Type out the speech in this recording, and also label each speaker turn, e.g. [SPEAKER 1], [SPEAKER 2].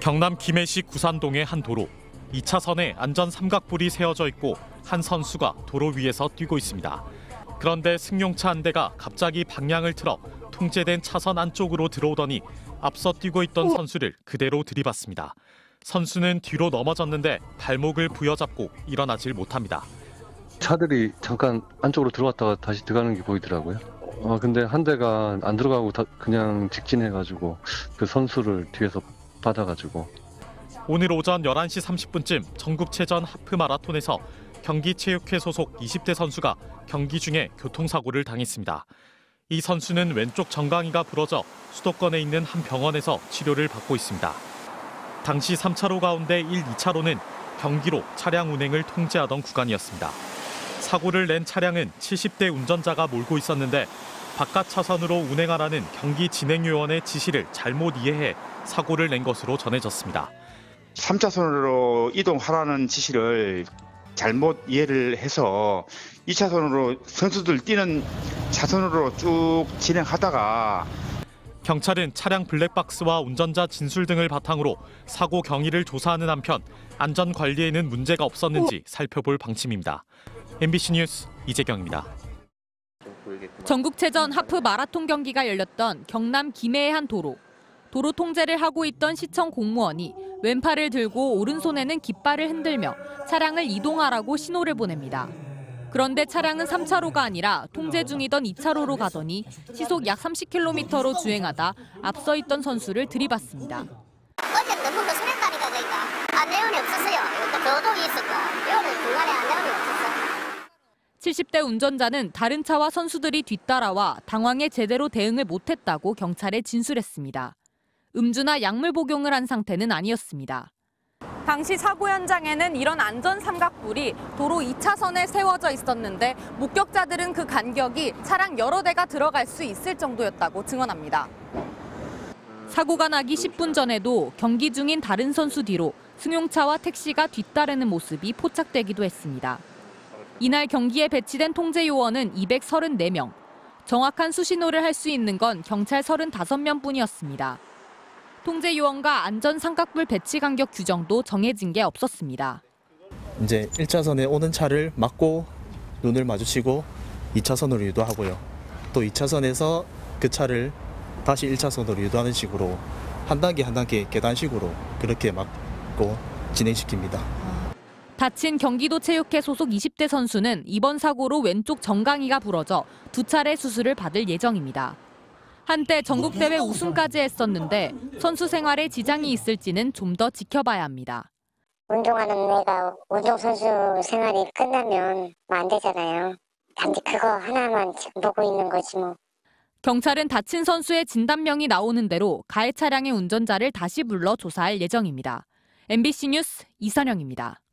[SPEAKER 1] 경남 김해시 구산동의 한 도로. 2차선에 안전 삼각불이 세워져 있고 한 선수가 도로 위에서 뛰고 있습니다. 그런데 승용차 한 대가 갑자기 방향을 틀어 통제된 차선 안쪽으로 들어오더니 앞서 뛰고 있던 선수를 그대로 들이받습니다. 선수는 뒤로 넘어졌는데 발목을 부여잡고 일어나질 못합니다.
[SPEAKER 2] 차들이 잠깐 안쪽으로 들어왔다가 다시 들어가는 게 보이더라고요. 근데 한 대가 안 들어가고 그냥 직진해가지고 그 선수를 뒤에서 받아가지고.
[SPEAKER 1] 오늘 오전 11시 30분쯤 전국체전 하프 마라톤에서 경기체육회 소속 20대 선수가 경기 중에 교통사고를 당했습니다. 이 선수는 왼쪽 정강이가 부러져 수도권에 있는 한 병원에서 치료를 받고 있습니다. 당시 3차로 가운데 1, 2차로는 경기로 차량 운행을 통제하던 구간이었습니다. 사고를 낸 차량은 70대 운전자가 몰고 있었는데 바깥 차선으로 운행하라는 경기 진행요원의 지시를 잘못 이해해 사고를 낸 것으로 전해졌습니다.
[SPEAKER 3] 3차선으로 이동하라는 지시를 잘못 이해를 해서 2차선으로 선수들 뛰는 차선으로 쭉 진행하다가
[SPEAKER 1] 경찰은 차량 블랙박스와 운전자 진술 등을 바탕으로 사고 경위를 조사하는 한편 안전 관리에는 문제가 없었는지 살펴볼 방침입니다. MBC 뉴스 이재경입니다.
[SPEAKER 4] 전국체전 하프 마라톤 경기가 열렸던 경남 김해의 한 도로. 도로 통제를 하고 있던 시청 공무원이 왼팔을 들고 오른손에는 깃발을 흔들며 차량을 이동하라고 신호를 보냅니다. 그런데 차량은 3차로가 아니라 통제 중이던 2차로로 가더니 시속 약 30km로 주행하다 앞서 있던 선수를 들이받습니다.
[SPEAKER 5] 어제 너무 소리까지가 되니까 안내원이 없었어요. 교통이 있었고 여기는 중간에 안내원이 없었어요.
[SPEAKER 4] 70대 운전자는 다른 차와 선수들이 뒤따라와 당황해 제대로 대응을 못했다고 경찰에 진술했습니다. 음주나 약물 복용을 한 상태는 아니었습니다. 당시 사고 현장에는 이런 안전 삼각불이 도로 2차선에 세워져 있었는데 목격자들은 그 간격이 차량 여러 대가 들어갈 수 있을 정도였다고 증언합니다. 사고가 나기 10분 전에도 경기 중인 다른 선수 뒤로 승용차와 택시가 뒤따르는 모습이 포착되기도 했습니다. 이날 경기에 배치된 통제 요원은 234명. 정확한 수신호를 할 수 있는 건 경찰 35명뿐이었습니다. 통제 요원과 안전 삼각불 배치 간격 규정도 정해진 게 없었습니다.
[SPEAKER 6] 이제 1차선에 오는 차를 막고 눈을 마주치고 2차선으로 유도하고요. 또 2차선에서 그 차를 다시 1차선으로 유도하는 식으로 한 단계 한 단계 계단식으로 그렇게 막고 진행시킵니다.
[SPEAKER 4] 다친 경기도 체육회 소속 20대 선수는 이번 사고로 왼쪽 정강이가 부러져 2차례 수술을 받을 예정입니다. 한때 전국대회 우승까지 했었는데 선수 생활에 지장이 있을지는 좀 더 지켜봐야 합니다.
[SPEAKER 5] 운동하는 애가 운동선수 생활이 끝나면 안 되잖아요. 단지 그거 하나만 지금 보고 있는 거지 뭐.
[SPEAKER 4] 경찰은 다친 선수의 진단명이 나오는 대로 가해 차량의 운전자를 다시 불러 조사할 예정입니다. MBC 뉴스 이선영입니다.